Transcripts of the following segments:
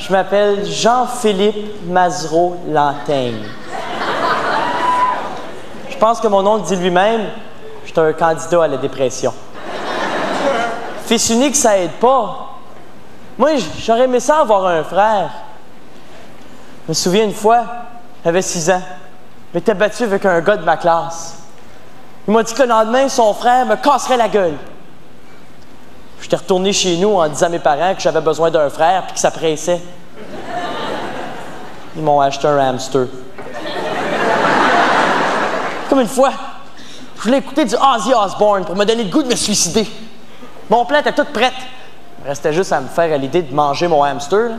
Je m'appelle Jean-Philippe Mazereau-Lantaigne. Je pense que mon nom le dit lui-même, je suis un candidat à la dépression. Fils unique, ça aide pas. Moi, j'aurais aimé ça avoir un frère. Je me souviens une fois, j'avais 6 ans, je m'étais battu avec un gars de ma classe. Il m'a dit que le lendemain, son frère me casserait la gueule. J'étais retourné chez nous en disant à mes parents que j'avais besoin d'un frère et que ça pressait. Ils m'ont acheté un hamster. Comme une fois, je voulais écouter du Ozzy Osbourne pour me donner le goût de me suicider. Mon plan était tout prêt. Il me restait juste à me faire à l'idée de manger mon hamster. Là.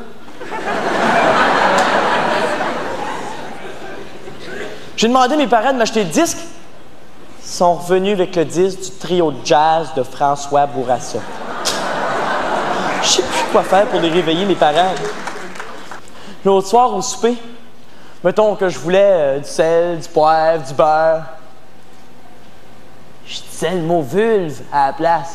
J'ai demandé à mes parents de m'acheter le disque. Ils sont revenus avec le disque du trio de jazz de François Bourassa. Je sais plus quoi faire pour les réveiller, mes parents. L'autre soir, au souper, mettons que je voulais du sel, du poivre, du beurre. Je disais le mot vulve à la place.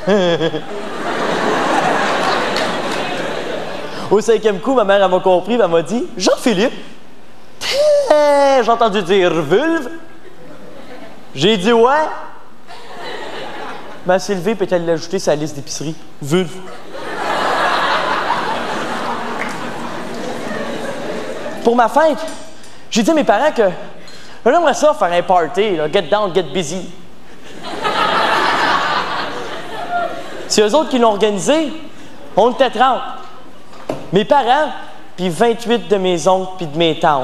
Au 5e coup, ma mère elle m'a compris, elle m'a dit « Jean-Philippe, j'ai entendu dire vulve. » J'ai dit « Ouais. » Elle s'est levée et elle l'a ajouté sur la liste d'épicerie. Vulve. Pour ma fête, j'ai dit à mes parents que j'aimerais ça faire un party, là, get down, get busy. C'est eux autres qui l'ont organisé. On était 30. Mes parents, puis 28 de mes oncles puis de mes tantes.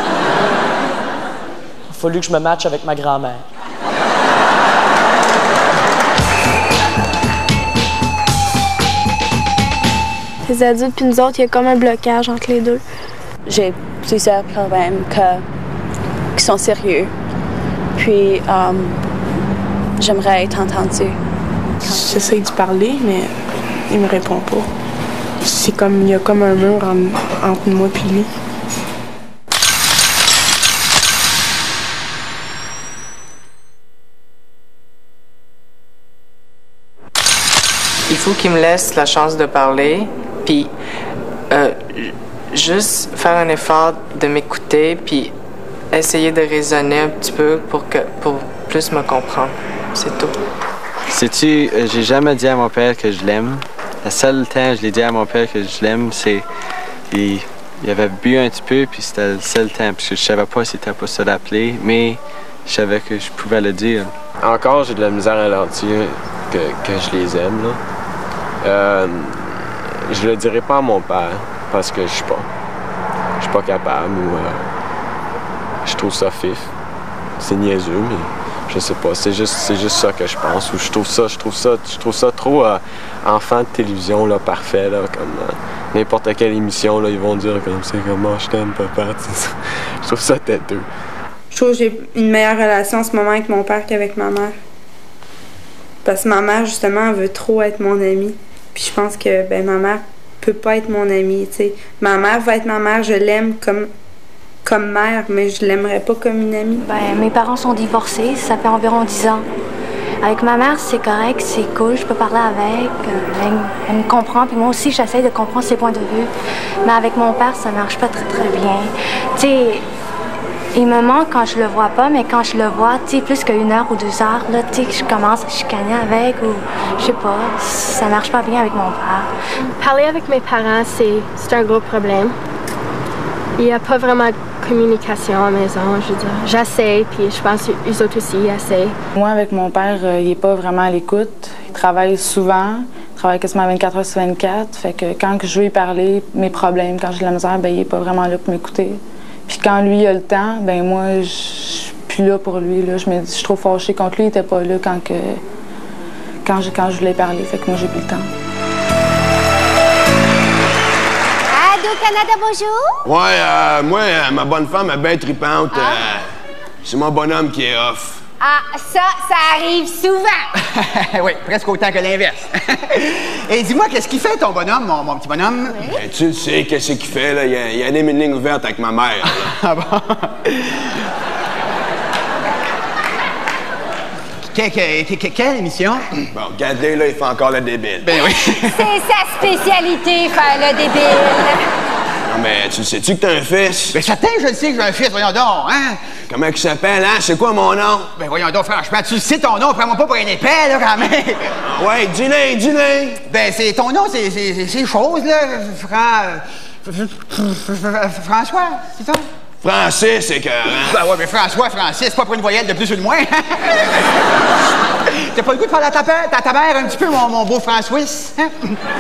Il a fallu que je me matche avec ma grand-mère. Les adultes puis nous autres, il y a comme un blocage entre les deux. J'ai plusieurs problèmes qui sont sérieux. Puis, j'aimerais être entendue. J'essaie de parler, mais il me répond pas. C'est comme, il y a comme un mur entre moi et lui. Il faut qu'il me laisse la chance de parler, puis juste faire un effort de m'écouter, puis essayer de raisonner un petit peu pour plus me comprendre. C'est tout. Sais-tu, j'ai jamais dit à mon père que je l'aime. Le seul temps que je l'ai dit à mon père que je l'aime, c'est il avait bu un petit peu, puis c'était le seul temps, parce que je savais pas si c'était pas ça l'appeler, mais je savais que je pouvais le dire. Encore, j'ai de la misère à leur dire que je les aime, là. Je le dirai pas à mon père, parce que je suis pas capable, ou je trouve ça fif. C'est niaiseux, mais je sais pas, c'est juste ça que je pense. Ou je trouve ça trop enfant de télévision, là, parfait, là, comme n'importe quelle émission, là, ils vont dire comme c'est comment je t'aime, papa. Je trouve ça têteux. Je trouve que j'ai une meilleure relation en ce moment avec mon père qu'avec ma mère. Parce que ma mère, justement, elle veut trop être mon amie. Puis je pense que ma mère peut pas être mon amie, tu sais. Ma mère va être ma mère, je l'aime comme mère, mais je l'aimerais pas comme une amie. Mes parents sont divorcés, ça fait environ 10 ans. Avec ma mère, c'est correct, c'est cool, je peux parler avec, elle me comprend, puis moi aussi, j'essaie de comprendre ses points de vue. Mais avec mon père, ça marche pas très, très bien. Tu sais, il me manque quand je le vois pas, mais quand je le vois, tu sais, plus qu'1 heure ou 2 heures, là, tu sais, je commence à chicaner avec, ou je sais pas, ça marche pas bien avec mon père. Parler avec mes parents, c'est un gros problème. Il n'y a pas vraiment de communication à la maison, je veux dire. J'essaie, puis je pense qu'ils autres aussi essayent. Moi, avec mon père, il n'est pas vraiment à l'écoute. Il travaille souvent, il travaille quasiment 24 heures sur 24. Fait que quand je veux lui parler, mes problèmes, quand j'ai de la misère, il n'est pas vraiment là pour m'écouter. Puis quand lui a le temps, moi, je suis plus là pour lui. Là. Je suis trop fâchée contre lui, il n'était pas là quand je voulais parler. Fait que moi, j'ai plus le temps. Canada, bonjour. Ouais, moi, ma bonne femme est bien tripante. C'est mon bonhomme qui est off. Ah, ça arrive souvent. Oui, presque autant que l'inverse. Et dis-moi, qu'est-ce qu'il fait, ton bonhomme, mon petit bonhomme? Oui. Tu sais qu'est-ce qu'il fait, là? Il anime une ligne ouverte avec ma mère. Ah bon? Quelle émission? Bon, regardez, là, il fait encore le débile. Ben oui. C'est sa spécialité, faire le débile. mais tu sais-tu que t'as un fils? Ben certain, je le sais que j'ai un fils, voyons donc, hein? Comment il s'appelle, hein? C'est quoi mon nom? Ben voyons donc, franchement, tu le sais ton nom, prends-moi pas pour un épais, là, quand même. Ouais, dis-le! Ben, c'est ton nom, c'est chose, là. François, c'est ça? Francis, c'est que... Ben ouais, mais François, Francis, c'est pas pour une voyelle de plus ou de moins. T'as pas le goût de parler à ta mère un petit peu, mon beau François? Hein?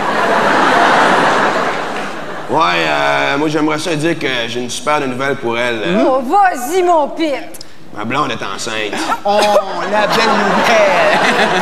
Ouais, moi, j'aimerais ça dire que j'ai une super nouvelle pour elle. Oh, vas-y, mon pit! Ma blonde est enceinte. Oh, la belle nouvelle!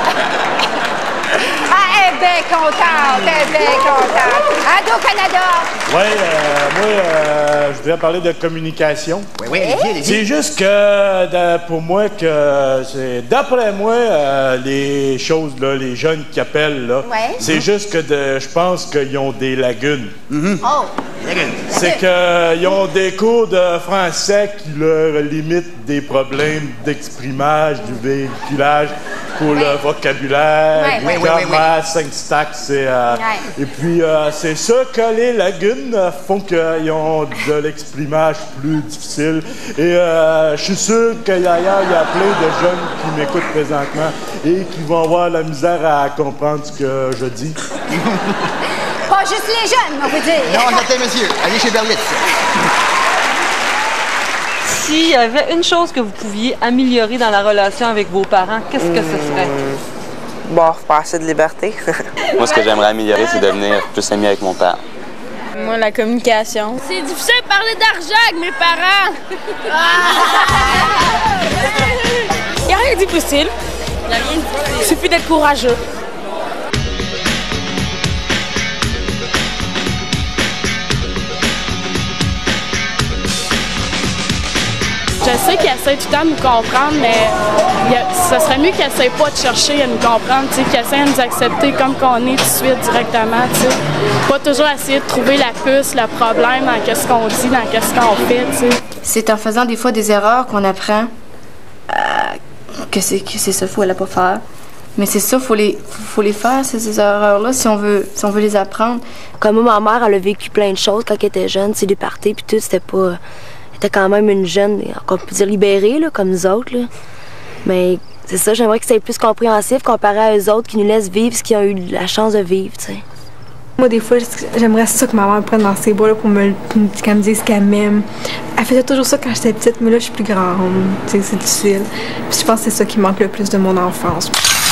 Ah, elle est bien contente, Radio-Canada! Oui, moi, je voudrais parler de communication. Oui, allez-y. C'est juste que, pour moi, d'après moi, les choses, là, les jeunes qui appellent, là, c'est juste que je pense qu'ils ont des lagunes. Oh! C'est qu'ils ont des cours de français qui leur limitent des problèmes d'exprimage, du véhiculage pour le vocabulaire, du grammar, syntaxe. Et puis, c'est ça que les lagunes font qu'ils ont de l'exprimage plus difficile. Et je suis sûr qu'il y a plein de jeunes qui m'écoutent présentement et qui vont avoir la misère à comprendre ce que je dis. Pas juste les jeunes, on veut dire. Non, attendez, monsieur. Allez chez Berlitz. S'il y avait une chose que vous pouviez améliorer dans la relation avec vos parents, qu'est-ce que ce serait? Bon, pas assez de liberté. Moi, ce que j'aimerais améliorer, c'est devenir plus ami avec mon père. Moi, la communication. C'est difficile de parler d'argent avec mes parents. Il n'y a rien d'impossible. Il suffit d'être courageux. Je sais qu'ils essaient tout le temps de nous comprendre, mais ça serait mieux qu'ils n'essayent pas de chercher à nous comprendre, qu'ils essaient de nous accepter comme qu'on est tout de suite directement. T'sais. Pas toujours essayer de trouver la puce, le problème dans ce qu'on dit, dans ce qu'on fait. T'sais. C'est en faisant des fois des erreurs qu'on apprend que c'est ça, faut la pas faire. Mais c'est ça, faut les faire, ces erreurs-là, si on veut les apprendre. Comme moi, ma mère, elle a vécu plein de choses quand elle était jeune, des parties, puis tout, c'était pas... Elle était quand même une jeune, on peut dire libérée, là, comme nous autres. Là. Mais c'est ça, j'aimerais que ça soit plus compréhensif comparé à eux autres qui nous laissent vivre ce qu'ils ont eu la chance de vivre, tu sais. Moi, des fois, j'aimerais ça que ma mère me prenne dans ses bras là, pour qu'elle me dise qu'elle m'aime. Elle faisait toujours ça quand j'étais petite, mais là, je suis plus grande. Tu sais, c'est difficile. Puis je pense que c'est ça qui manque le plus de mon enfance.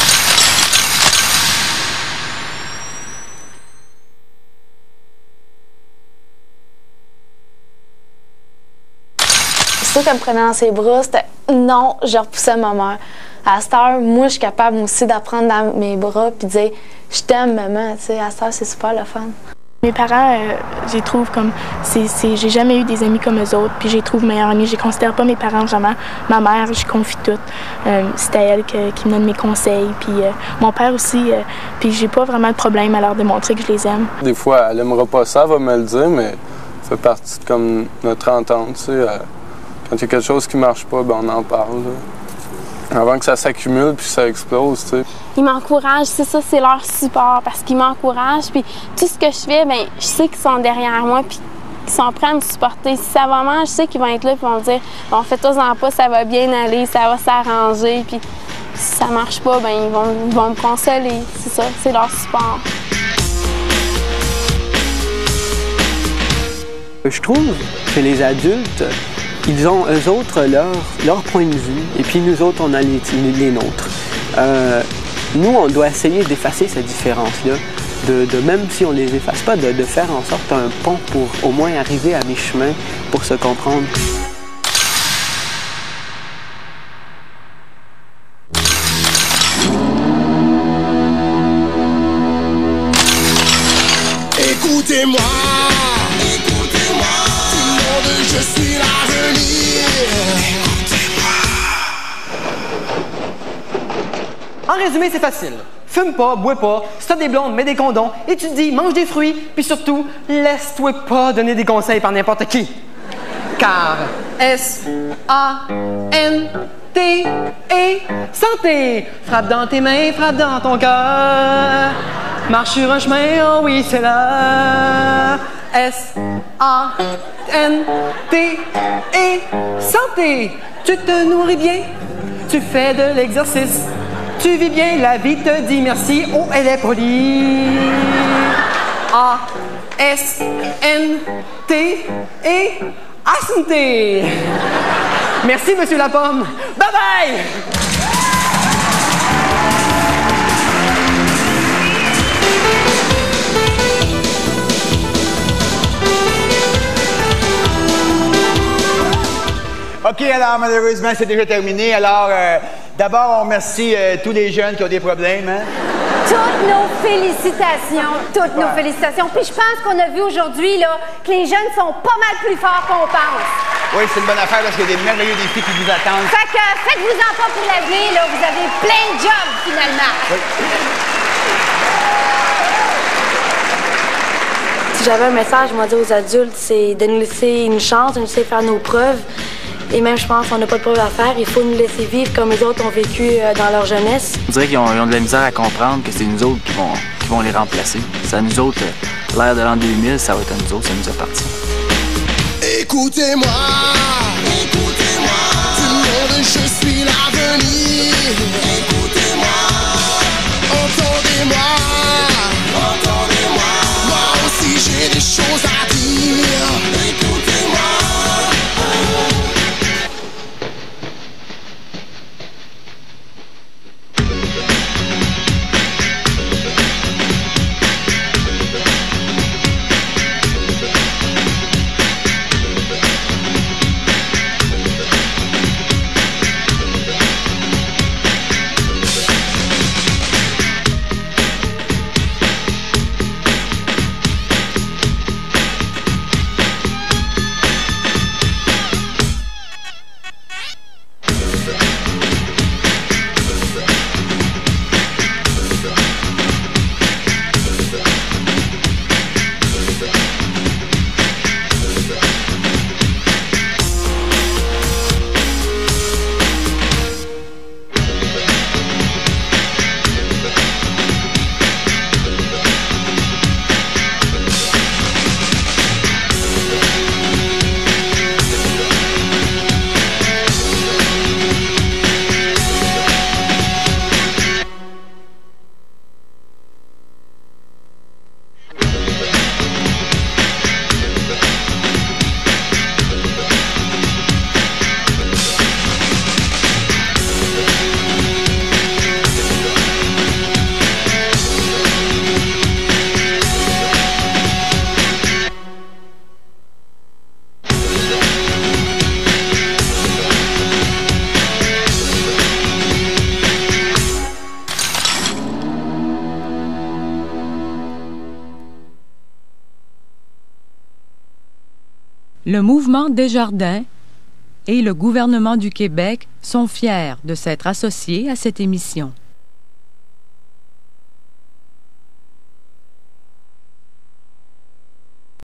C'est ça qu'elle me prenait dans ses bras, c'était non, je repoussais ma mère. À cette heure, moi, je suis capable aussi d'apprendre dans mes bras puis de dire je t'aime, maman. Tu sais, à cette heure, c'est super le fun. Mes parents, je les trouve comme... j'ai jamais eu des amis comme eux autres, puis je les trouve meilleurs amis. Je les considère pas mes parents vraiment. Ma mère, je confie tout. C'est à elle qui me donne mes conseils. Puis mon père aussi. Puis j'ai pas vraiment de problème à leur démontrer que je les aime. Des fois, elle aimera pas ça, elle va me le dire, mais ça fait partie de comme notre entente, tu sais. Quand il y a quelque chose qui marche pas, ben on en parle. Là. Avant que ça s'accumule puis que ça explose, tu sais. Ils m'encouragent, c'est ça, c'est leur support parce qu'ils m'encouragent. Puis tout ce que je fais, bien, je sais qu'ils sont derrière moi puis qu'ils sont prêts à me supporter. Si ça va mal, je sais qu'ils vont être là puis vont me dire bon, fais-toi-en pas, ça va bien aller, ça va s'arranger. Puis si ça marche pas, ben ils vont me consoler. C'est ça, c'est leur support. Je trouve que les adultes, ils ont, eux autres, leur point de vue, et puis nous autres, on a les nôtres. Nous, on doit essayer d'effacer cette différence-là, même si on ne les efface pas, de faire en sorte un pont pour au moins arriver à mi-chemin pour se comprendre. Écoutez-moi, tout le monde, je suis l'avenir. En résumé, c'est facile. Fume pas, bois pas, si t'as des blondes, mets des condoms, étudie, mange des fruits, puis surtout, laisse-toi pas donner des conseils par n'importe qui. Car S-A-N-T-E, santé, frappe dans tes mains, frappe dans ton cœur. Marche sur un chemin, oh oui, c'est là. S-A-N-T et santé. Tu te nourris bien, tu fais de l'exercice, tu vis bien, la vie te dit merci, oh elle est polie. A-S-N-T et santé. Merci, Monsieur Lapomme. Bye bye! OK, alors malheureusement, c'est déjà terminé. Alors, d'abord, on remercie tous les jeunes qui ont des problèmes. Hein? Toutes nos félicitations, toutes nos félicitations. Puis je pense qu'on a vu aujourd'hui là, que les jeunes sont pas mal plus forts qu'on pense. Oui, c'est une bonne affaire parce qu'il y a des merveilleux défis qui vous attendent. Fait que faites-vous-en pas pour l'avenir, là. Vous avez plein de jobs, finalement. Oui. Si j'avais un message, moi, à dire aux adultes, c'est de nous laisser une chance, de nous laisser faire nos preuves. Et même, je pense qu'on n'a pas de preuves à faire. Il faut nous laisser vivre comme les autres ont vécu dans leur jeunesse. On dirait qu'ils ont de la misère à comprendre que c'est nous autres qui vont les remplacer. C'est à nous autres, l'ère de l'an 2000, ça va être à nous autres, ça nous appartient. Écoutez-moi, écoutez-moi, tout le monde, je suis l'avenir. Écoutez-moi, entendez-moi, entendez-moi. Moi aussi j'ai des choses à dire. Écoutez-moi. Le mouvement Desjardins et le gouvernement du Québec sont fiers de s'être associés à cette émission.